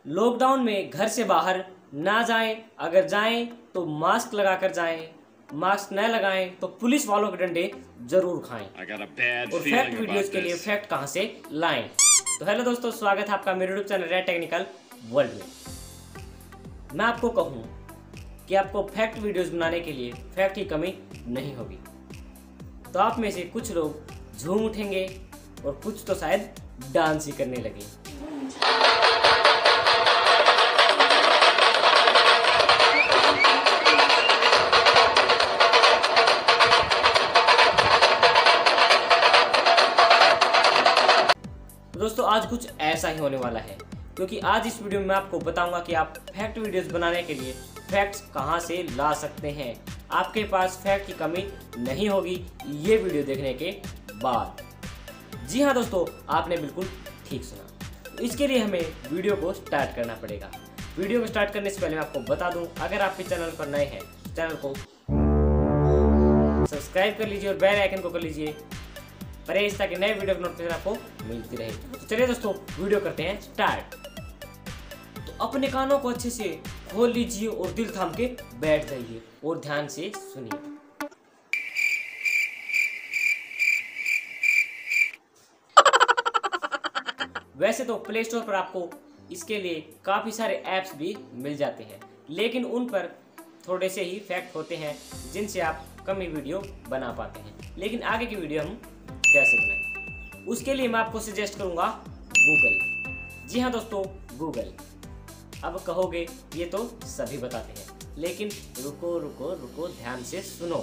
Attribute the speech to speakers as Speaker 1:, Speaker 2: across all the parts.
Speaker 1: Lockdown में घर से बाहर ना जाएं, अगर जाएं तो मास्क लगाकर जाएं, मास्क न लगाएं तो पुलिस वालों के डंडे जरूर खाएं। और फैक्ट वीडियोस के लिए फैक्ट कहां से लाएं। तो हेलो दोस्तों, स्वागत है आपका मेरे YouTube channel red technical world में। मैं आपको कहूं कि आपको फैक्ट वीडियोस बनाने के लिए फैक्ट की कमी नहीं होगी। तो आप में से कुछ लोग झूम उठेंगे और कुछ तो शायद डांस ही करने लगे। दोस्तों आज कुछ ऐसा ही होने वाला है, क्योंकि आज इस वीडियो में मैं आपको बताऊंगा कि आप फैक्ट वीडियोस बनाने के लिए फैक्ट्स कहां से ला सकते हैं। आपके पास फैक्ट की कमी नहीं होगी ये वीडियो देखने के बाद। जी हाँ दोस्तों, आपने बिल्कुल ठीक सुना। तो इसके लिए हमें वीडियो को स्टार्ट करना पड़ेगा। वीडियो को स्टार्ट करने से पहले मैं आपको बता दूं, अगर आप इस चैनल पर नए हैं तो चैनल को सब्सक्राइब कर लीजिए और बेल आइकन को कर लीजिए प्रेस, ताकि नए वीडियो की नोटिफिकेशन आपको मिलती रहे। तो चलिए दोस्तों वीडियो करते हैं स्टार्ट। तो अपने कानों को अच्छे से खोल लीजिए और दिल थाम के बैठ जाइए और ध्यान से सुनिए। वैसे तो प्ले स्टोर पर आपको इसके लिए काफी सारे ऐप्स भी मिल जाते हैं, लेकिन उन पर थोड़े से ही फैक्ट होते हैं जिनसे आप कम ही वीडियो बना पाते हैं। लेकिन आगे की वीडियो हम कैसे बनाएं, उसके लिए मैं आपको सजेस्ट करूंगा गूगल। जी हाँ दोस्तों, गूगल। अब कहोगे ये तो सभी बताते हैं, लेकिन रुको रुको रुको, ध्यान से सुनो।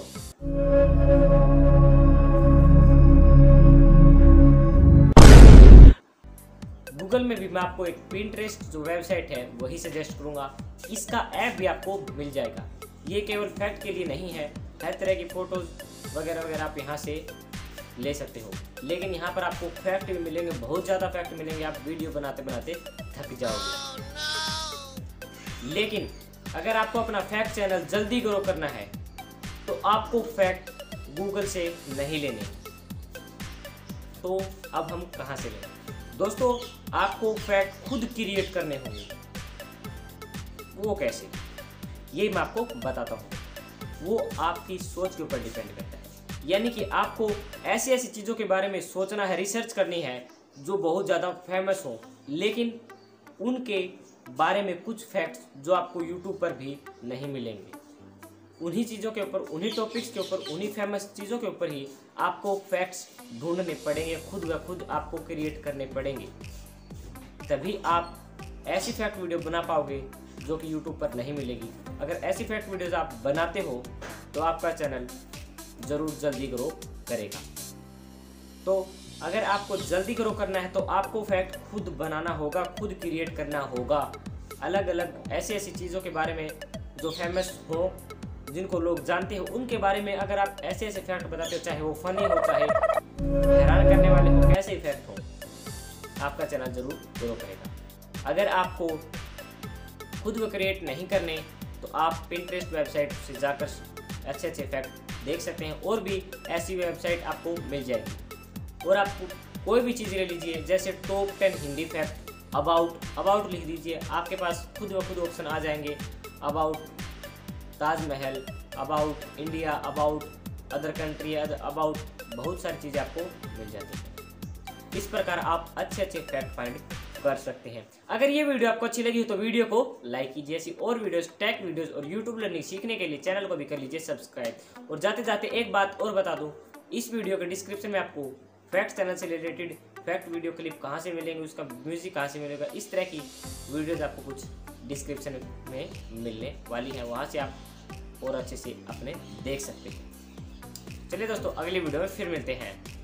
Speaker 1: गूगल में भी मैं आपको एक पिंटरेस्ट जो वेबसाइट है वही सजेस्ट करूंगा। इसका ऐप भी आपको मिल जाएगा। ये केवल फैक्ट के लिए नहीं है, हर तरह की फोटोज वगैरह वगैरह आप यहाँ से ले सकते हो। लेकिन यहाँ पर आपको फैक्ट भी मिलेंगे, बहुत ज़्यादा फैक्ट मिलेंगे। आप वीडियो बनाते बनाते थक जाओगे। लेकिन अगर आपको अपना फैक्ट चैनल जल्दी ग्रो करना है तो आपको फैक्ट गूगल से नहीं लेने। तो अब हम कहाँ से लें दोस्तों? आपको फैक्ट खुद क्रिएट करने होंगे। वो कैसे, ये मैं आपको बताता हूँ। वो आपकी सोच के ऊपर डिपेंड करता है। यानी कि आपको ऐसी ऐसी चीज़ों के बारे में सोचना है, रिसर्च करनी है जो बहुत ज़्यादा फेमस हो, लेकिन उनके बारे में कुछ फैक्ट्स जो आपको यूट्यूब पर भी नहीं मिलेंगे। उन्हीं चीज़ों के ऊपर, उन्हीं टॉपिक्स के ऊपर, उन्हीं फेमस चीज़ों के ऊपर ही आपको फैक्ट्स ढूंढने पड़ेंगे, खुद ब खुद आपको क्रिएट करने पड़ेंगे। तभी आप ऐसी फैक्ट वीडियो बना पाओगे जो कि यूट्यूब पर नहीं मिलेगी। अगर ऐसी फैक्ट वीडियोज आप बनाते हो तो आपका चैनल ज़रूर जल्दी ग्रो करेगा। तो अगर आपको जल्दी ग्रो करना है तो आपको फैक्ट खुद बनाना होगा, खुद क्रिएट करना होगा। अलग अलग ऐसी ऐसी चीज़ों के बारे में जो फेमस हो, जिनको लोग जानते हो, उनके बारे में अगर आप ऐसे ऐसे फैक्ट बताते हो, चाहे वो फनी हो, चाहे हैरान करने वाले हो, कैसे ही फैक्ट हो, आपका चैनल ज़रूर ग्रो करेगा। अगर आपको खुद वो क्रिएट नहीं करने तो आप पिंटरेस्ट वेबसाइट से जाकर अच्छे अच्छे फैक्ट देख सकते हैं। और भी ऐसी वेबसाइट आपको मिल जाएगी। और आपको कोई भी चीज़ ले लीजिए, जैसे टॉप 10 हिंदी फैक्ट, अबाउट लिख दीजिए, आपके पास खुद ब खुद ऑप्शन आ जाएंगे। About Taj Mahal, about India, about other country, about बहुत सारी चीज़ें आपको मिल जाती हैं। इस प्रकार आप अच्छे अच्छे फैक्ट फाइंड कर सकते हैं। अगर ये वीडियो आपको अच्छी लगी हो तो वीडियो को लाइक कीजिए। ऐसी और वीडियोस, टेक वीडियोस और यूट्यूब लर्निंग सीखने के लिए चैनल को भी कर लीजिए सब्सक्राइब। और जाते जाते एक बात और बता दूं, इस वीडियो के डिस्क्रिप्शन में आपको फैक्ट चैनल से रिलेटेड फैक्ट वीडियो क्लिप कहां से मिलेंगे, उसका म्यूजिक कहां से मिलेगा, इस तरह की वीडियोज आपको कुछ डिस्क्रिप्शन में मिलने वाली है। वहां से आप और अच्छे से अपने देख सकते हैं। चलिए दोस्तों, अगली वीडियो में फिर मिलते हैं।